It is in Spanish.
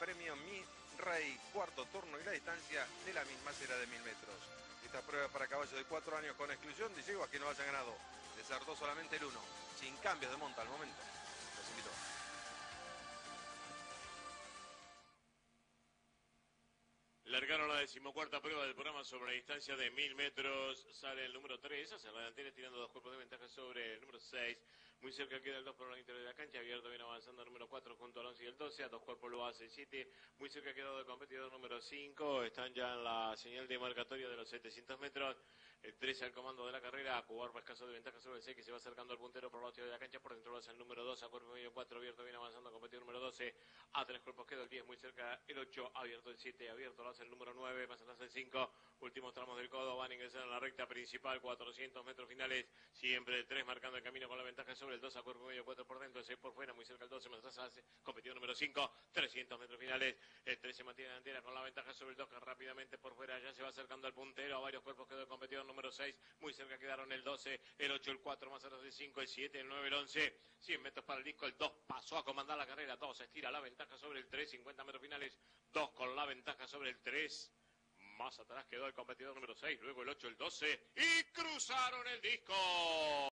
premio Mi Rey, cuarto turno y la distancia de la misma será de 1000 metros. Esta prueba para caballos de 4 años con exclusión de yeguas que no hayan ganado. Desertó solamente el 1, sin cambios de monta al momento. Los invito. Largaron la 14ª prueba del programa sobre la distancia de 1000 metros. Sale el número 3 hacia la delantera, tirando 2 cuerpos de ventaja sobre el número 6. Muy cerca queda el 2 por el interior de la cancha. Abierto viene avanzando el número 4 junto al 11 y el 12. A 2 cuerpos lo hace el 7. Muy cerca ha quedado el competidor número 5. Están ya en la señal de marcatoria de los 700 metros. El 13 al comando de la carrera. A jugar escaso de ventaja sobre el 6 que se va acercando al puntero por la hostia de la cancha. Por dentro lo hace el número 2. A cuerpo medio 4. Abierto viene avanzando el competidor número 12. A 3 cuerpos queda el 10. Muy cerca el 8. Abierto el 7. Abierto lo hace el número 9. Pasan el 5. Últimos tramos del codo. Van a ingresar en la recta principal. 400 metros finales. Siempre el 3 marcando el camino con la ventaja sobre el 2. A cuerpo medio 4 por dentro. El 6 por fuera. Muy cerca el 12. Más atrás hace competidor número 5. 300 metros finales. El 3 se mantiene delantera con la ventaja sobre el 2. Que rápidamente por fuera ya se va acercando al puntero. A varios cuerpos quedó el competidor número 6. Muy cerca quedaron el 12, el 8, el 4, más atrás el 5, el 7, el 9, el 11. 100 metros para el disco, el 2 pasó a comandar la carrera. 2 estira la ventaja sobre el 3, 50 metros finales. 2 con la ventaja sobre el 3. Más atrás quedó el competidor número 6, luego el 8, el 12. Y cruzaron el disco.